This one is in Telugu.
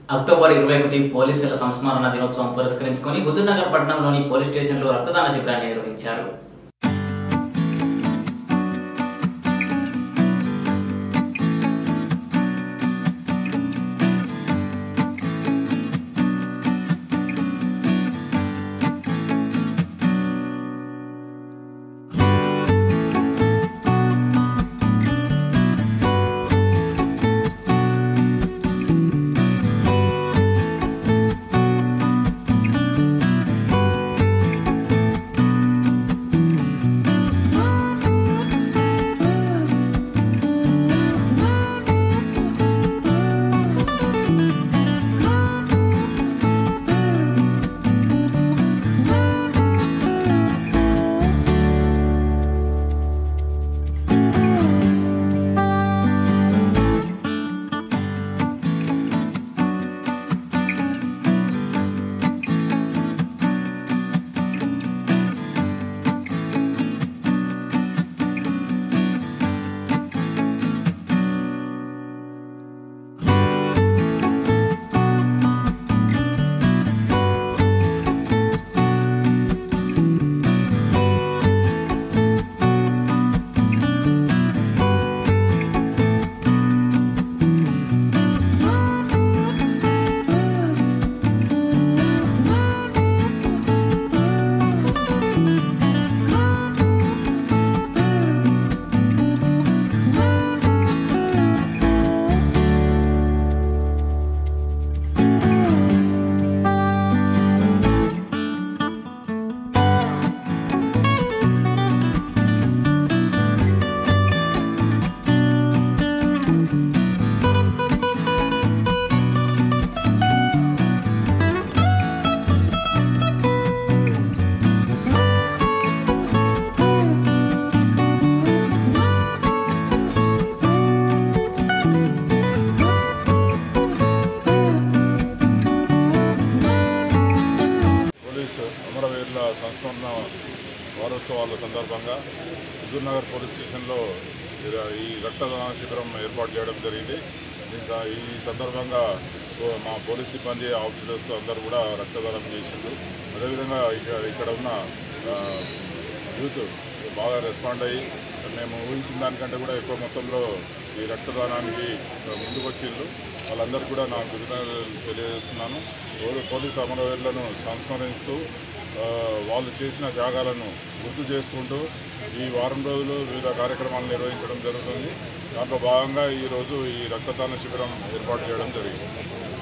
అక్టోబర్ 21 పోలీసుల సంస్మరణ దినోత్సవం పురస్కరించుకొని హుజూర్నగర్ పట్టణంలోని పోలీస్ స్టేషన్లో రక్తదాన శిబిరాన్ని నిర్వహించారు. అమరవీరుల సంస్మరణ వారోత్సవాల సందర్భంగా హుజూర్నగర్ పోలీస్ స్టేషన్లో ఈ రక్తదాన శిబిరం ఏర్పాటు చేయడం జరిగింది. ఈ సందర్భంగా మా పోలీస్ సిబ్బంది ఆఫీసర్స్ అందరూ కూడా రక్తదానం చేసిండ్రు. అదేవిధంగా ఇక్కడ ఉన్న యూత్ బాగా రెస్పాండ్ అయ్యి మేము ఊహించిన దానికంటే కూడా ఎక్కువ మొత్తంలో ఈ రక్తదానానికి ముందుకొచ్చిండ్రు. వాళ్ళందరూ కూడా నా కృతజ్ఞతలు తెలియజేస్తున్నాను. పోలీసు అమరవీరులను సంస్మరిస్తూ వాళ్ళు చేసిన త్యాగాలను గుర్తు చేసుకుంటూ ఈ వారం రోజులు వివిధ కార్యక్రమాలు నిర్వహించడం జరుగుతుంది. దాంట్లో భాగంగా ఈరోజు ఈ రక్తదాన శిబిరం ఏర్పాటు చేయడం జరిగింది.